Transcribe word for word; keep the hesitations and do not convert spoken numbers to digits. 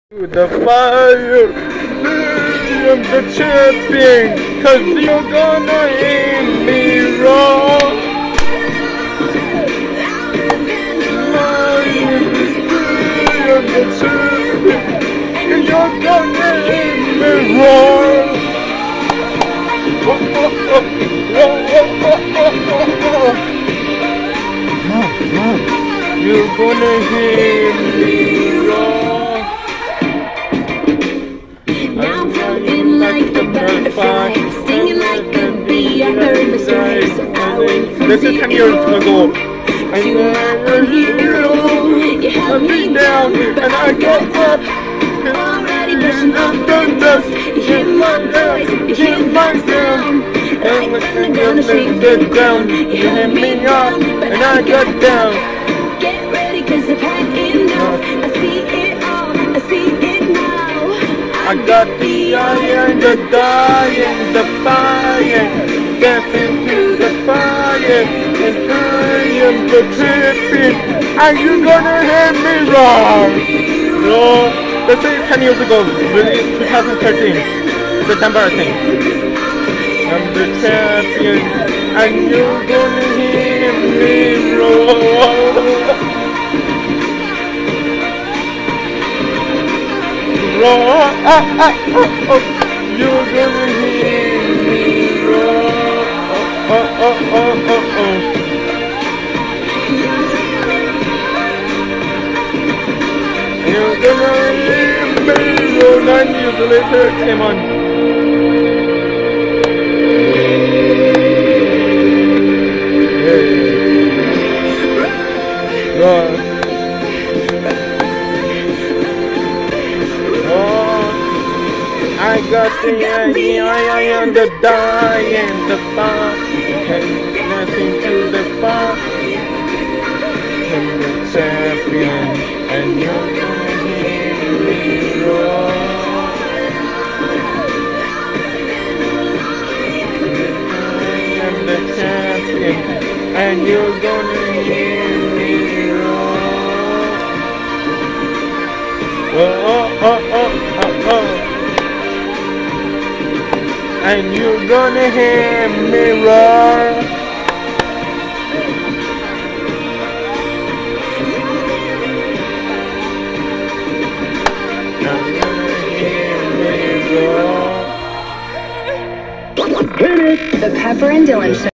To the fire, I'm the champion, cause you're gonna hear me roar. I'm the champion, and you're gonna hear me roar. Oh, oh, oh, oh, oh, oh, oh, oh. You're gonna hear me roar. Like a butterfly, singing like a bee. I heard the story, so I went from the ten years ago. I never hero. You held me down, and I got up. Already brushing off the dust. You hear my voice, you hear my sound. And I'm gonna shake the ground. You held me up, and I got down. Get ready, cause I've had enough. I see it all, I see it now. I got the iron, the dying, the fire, dancing through the fire, and I am the tripping. Are you gonna hear me roar? No, let's say ten years ago, released twenty thirteen, September I think. I'm the champion, and you're gonna hear me roar. Roar, ah, ah, ah, oh. You're gonna hear me roar, oh, oh, oh, oh, oh, oh. You're gonna hear me roar. Nine years later, came on. Hey. Roar. I got the idea, I am the dying, the fire, and dancing to the fire. I'm the champion, and you're gonna hear me roar. I am the champion, and you're gonna hear me roar. Oh, oh, oh, oh, oh, oh. And you're gonna hear me roar. You're gonna hear me roar. The Pepper and Dylan Show.